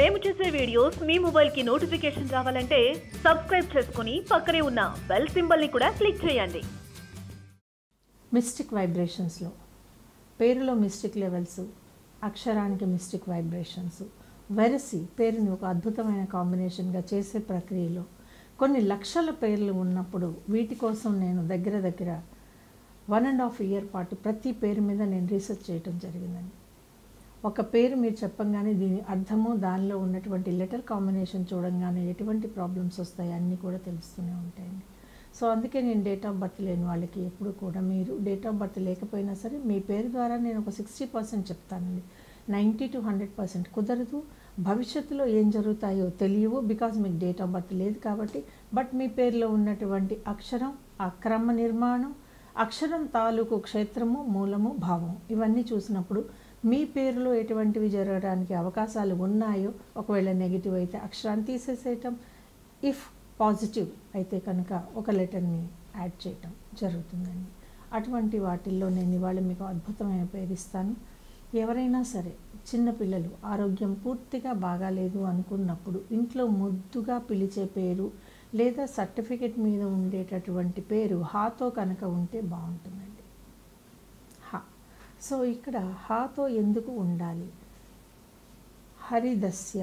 మేము చేసే వీడియోస్ మీ మొబైల్ కి నోటిఫికేషన్ రావాలంటే సబ్స్క్రైబ్ చేసుకుని పక్కనే ఉన్న బెల్ సింబల్ ని కూడా క్లిక్ చేయండి. మిస్టిక్ వైబ్రేషన్స్లో పేరులో మిస్టిక్ లెవెల్స్, అక్షరానికి మిస్టిక్ వైబ్రేషన్స్, వెరసి పేరుని ఒక అద్భుతమైన కాంబినేషన్గా చేసే ప్రక్రియలో కొన్ని లక్షల పేర్లు ఉన్నప్పుడు వీటి కోసం నేను దగ్గర 1.5 ఇయర్ పాటు ప్రతి పేరు మీద నేను రీసెర్చ్ చేయడం జరిగిందండి. ఒక పేరు మీరు చెప్పంగానే దీని అర్థము, దానిలో ఉన్నటువంటి లెటర్ కాంబినేషన్ చూడంగానే ఎటువంటి ప్రాబ్లమ్స్ వస్తాయి అన్నీ కూడా తెలుస్తూనే ఉంటాయండి. సో అందుకే నేను డేట్ ఆఫ్ బర్త్ లేని వాళ్ళకి ఎప్పుడు కూడా మీరు డేట్ ఆఫ్ బర్త్ లేకపోయినా సరే మీ పేరు ద్వారా నేను ఒక 60% చెప్తానండి. 90 to 100% కుదరదు. భవిష్యత్తులో ఏం జరుగుతాయో తెలియవు, బికాజ్ మీకు డేట్ ఆఫ్ బర్త్ లేదు కాబట్టి. బట్ మీ పేరులో ఉన్నటువంటి అక్షరం, ఆ క్రమ నిర్మాణం, అక్షరం తాలూకు క్షేత్రము, మూలము, భావం ఇవన్నీ చూసినప్పుడు మీ పేరులో ఎటువంటివి జరగడానికి అవకాశాలు ఉన్నాయో, ఒకవేళ నెగిటివ్ అయితే అక్షరాన్ని తీసేసేయటం, ఇఫ్ పాజిటివ్ అయితే కనుక ఒక లెటర్ని యాడ్ చేయటం జరుగుతుందండి. అటువంటి వాటిల్లో నేను ఇవాళ మీకు అద్భుతమైన పేరు ఇస్తాను. ఎవరైనా సరే చిన్నపిల్లలు ఆరోగ్యం పూర్తిగా బాగాలేదు అనుకున్నప్పుడు ఇంట్లో ముద్దుగా పిలిచే పేరు లేదా సర్టిఫికెట్ మీద ఉండేటటువంటి పేరు హాతో కనుక ఉంటే బాగుంటుందండి. హా. సో ఇక్కడ హాతో ఎందుకు ఉండాలి? హరిదస్య,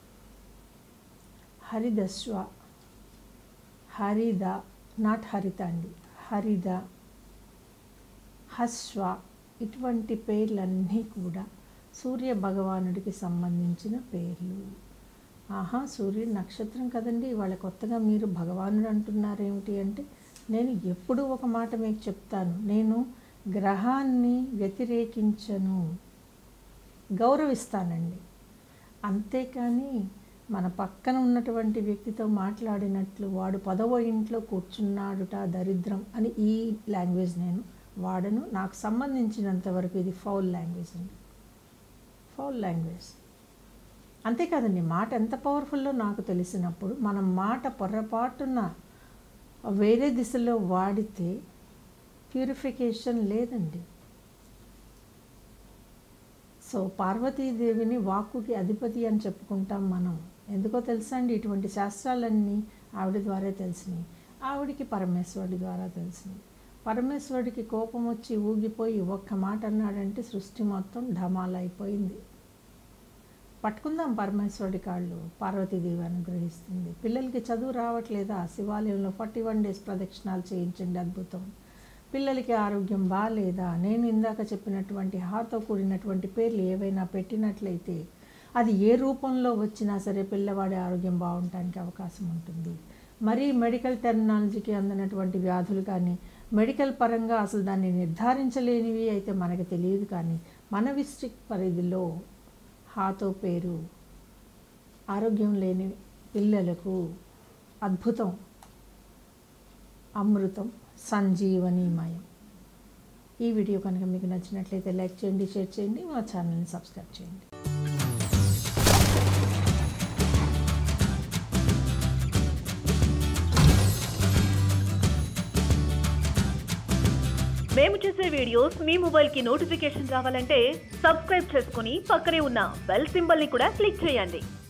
హరిదస్వ, హరిద, నాట్ హరిత అండి, హరిద, హస్వ, ఇటువంటి పేర్లన్నీ కూడా సూర్య భగవానుడికి సంబంధించిన పేర్లు. ఆహా, సూర్యుడి నక్షత్రం కదండి, ఇవాళ కొత్తగా మీరు భగవానుడు అంటున్నారేమిటి అంటే, నేను ఎప్పుడూ ఒక మాట మీకు చెప్తాను, నేను గ్రహాన్ని వ్యతిరేకించను, గౌరవిస్తానండి. అంతేకాని మన పక్కన ఉన్నటువంటి వ్యక్తితో మాట్లాడినట్లు వాడు 10వ ఇంట్లో కూర్చున్నాడుట దరిద్రం అని ఈ లాంగ్వేజ్ నేను వాడను. నాకు సంబంధించినంతవరకు ఇది ఫౌల్ లాంగ్వేజ్ అండి, ఫౌల్ లాంగ్వేజ్. అంతేకాదండి, మాట ఎంత పవర్ఫుల్లో నాకు తెలిసినప్పుడు మనం మాట పొర్రపాటున వేరే దిశలో వాడితే ప్యూరిఫికేషన్ లేదండి. సో పార్వతీదేవిని వాక్కుకి అధిపతి అని చెప్పుకుంటాం మనం. ఎందుకో తెలుసా అండి, ఇటువంటి శాస్త్రాలన్నీ ఆవిడ ద్వారా తెలిసినాయి. ఆవిడికి పరమేశ్వరుడి ద్వారా తెలిసినాయి. పరమేశ్వరుడికి కోపం వచ్చి ఊగిపోయి ఒక్క మాట అన్నాడంటే సృష్టి మొత్తం ఢమాలైపోయింది. పట్టుకుందాం పరమేశ్వరుడి కాళ్ళు, పార్వతీదేవి అనుగ్రహిస్తుంది. పిల్లలకి చదువు రావట్లేదా? శివాలయంలో 41 days ప్రదక్షిణాలు చేయించండి, అద్భుతం. పిల్లలకి ఆరోగ్యం బాగాలేదా? నేను ఇందాక చెప్పినటువంటి హాతో కూడినటువంటి పేర్లు ఏవైనా పెట్టినట్లయితే అది ఏ రూపంలో వచ్చినా సరే పిల్లవాడి ఆరోగ్యం బాగుండటానికి అవకాశం ఉంటుంది. మరీ మెడికల్ టెర్మినాలజీకి అందినటువంటి వ్యాధులు కానీ, మెడికల్ పరంగా అసలు దాన్ని నిర్ధారించలేనివి అయితే మనకు తెలియదు, కానీ మన డిస్ట్రిక్ట్ పరిధిలో హాతో పేరు ఆరోగ్యం లేని పిల్లలకు అద్భుతం, అమృతం, సంజీవనీమయం. ఈ వీడియో కనుక మీకు నచ్చినట్లయితే లైక్ చేయండి, షేర్ చేయండి, మా ఛానల్ని సబ్స్క్రైబ్ చేయండి. మేము చేసే వీడియోస్ మీ మొబైల్ కి నోటిఫికేషన్ రావాలంటే సబ్స్క్రైబ్ చేసుకుని పక్కనే ఉన్న బెల్ సింబల్ ని కూడా క్లిక్ చేయండి.